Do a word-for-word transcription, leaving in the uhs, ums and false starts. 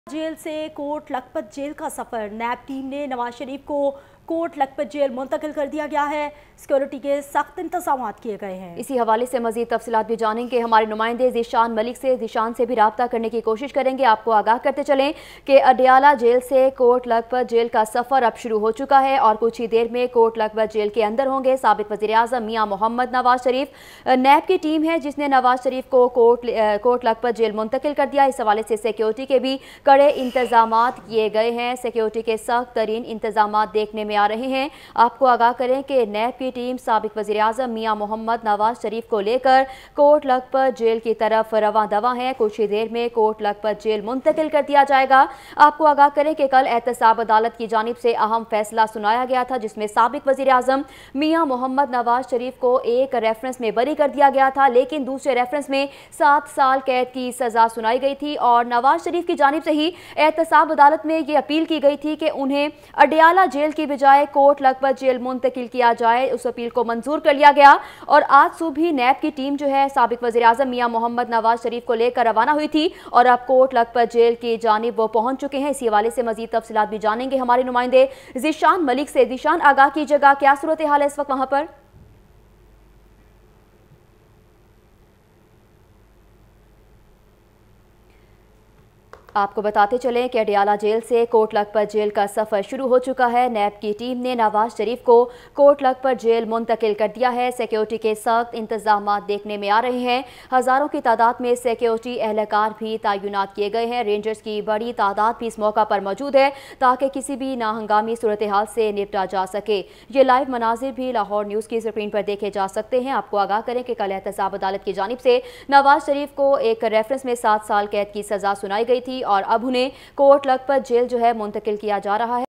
Jail से Kot Lakhpat jail का सफर। नैब team ने नवाज शरीफ को कोट लखपत जेल मुंतकिल कर दिया गया है। सिक्योरिटी के सख्त इंतजाम किए गए हैं। इसी हवाले से मजीद तफसीलात भी जानेंगे। हमारे नुमाइंदे ज़ीशान मलिक से ज़ीशान से भी रब्ता करने की कोशिश करेंगे। आपको आगाह करते चलें कि अडयाला जेल से कोट लखपत जेल का सफ़र अब शुरू हो चुका है और कुछ ही देर में कोट लखपत जेल के अंदर होंगे साबिक वज़ीर आज़म मियाँ मोहम्मद नवाज शरीफ। नैब की टीम है जिसने नवाज शरीफ को कोट कोट लखपत जेल मुंतकिल कर दिया। इस हवाले से सिक्योरिटी के भी कड़े इंतजाम किए गए हैं। सिक्योरिटी के सख्त तरीन इंतजाम देखने में आ रहे हैं। आपको आगाह करें कि नैब की टीम साबिक वज़ीर आज़म मियाँ मोहम्मद नवाज शरीफ को लेकर कोट लखपत जेल की तरफ रवां दवा है। कुछ ही देर में कोट लखपत जेल मुंतकिल कर दिया जाएगा। आपको आगाह करें कि कल एहतसाब अदालत की जानिब से अहम फैसला सुनाया गया था जिसमें साबिक वज़ीर आज़म मियाँ मोहम्मद नवाज शरीफ को एक रेफरेंस में बरी कर दिया गया था, लेकिन दूसरे रेफरेंस में सात साल कैद की सजा सुनाई गई थी और नवाज शरीफ की जानिब से ही एहतसाब अदालत में ये अपील की गई थी कि उन्हें अडयाला जेल की बजाय कोट लखपत जेल मुंतकिल किया जाए। उस अपील को मंजूर कर लिया गया और आज सुबह ही नैब की टीम जो है साबिक वज़ीर आज़म मियाँ मोहम्मद नवाज शरीफ को लेकर रवाना हुई थी और अब कोट लखपत जेल की जानिब वो पहुंच चुके हैं। इसी हवाले से मजीद तफसीलात भी जानेंगे हमारे नुमाइंदे ज़ीशान मलिक से। ज़ीशान, आगाह कीजिएगा, क्या सूरत हाल है इस वक्त वहां पर? आपको बताते चलें कि अडयाला जेल से कोट लखपत जेल का सफ़र शुरू हो चुका है। नैब की टीम ने नवाज शरीफ को कोट लखपत जेल मुंतकिल कर दिया है। सिक्योरिटी के सख्त इंतजाम देखने में आ रहे हैं। हज़ारों की तादाद में सिक्योरिटी एहलकार भी तैनात किए गए हैं। रेंजर्स की बड़ी तादाद भी इस मौका पर मौजूद है ताकि किसी भी नाहंगामी सूरत हाल से निपटा जा सके। ये लाइव मनाजिर भी लाहौर न्यूज़ की स्क्रीन पर देखे जा सकते हैं। आपको आगाह करें कि कल एहतसाब अदालत की जानिब से नवाज शरीफ को एक रेफरेंस में सात साल कैद की सज़ा सुनाई गई थी और अब उन्हें कोट लखपत जेल जो है मुंतकिल किया जा रहा है।